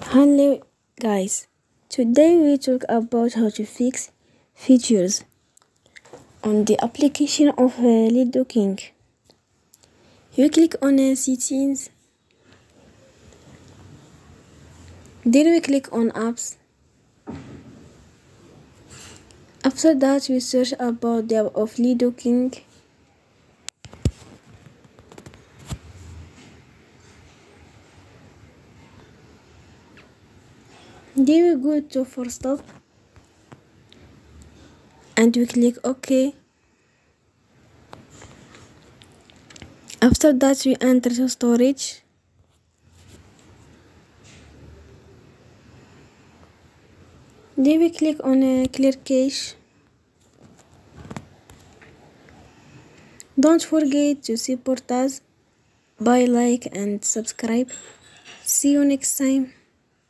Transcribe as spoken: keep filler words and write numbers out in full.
Hello guys, today we talk about how to fix features on the application of uh, Ludo King. You click on uh, settings, then we click on apps. After that we search about the app of Ludo King. Then we go to for stop and we click OK. After that we enter the storage. Then we click on uh, clear cache. Don't forget to support us by like and subscribe. See you next time.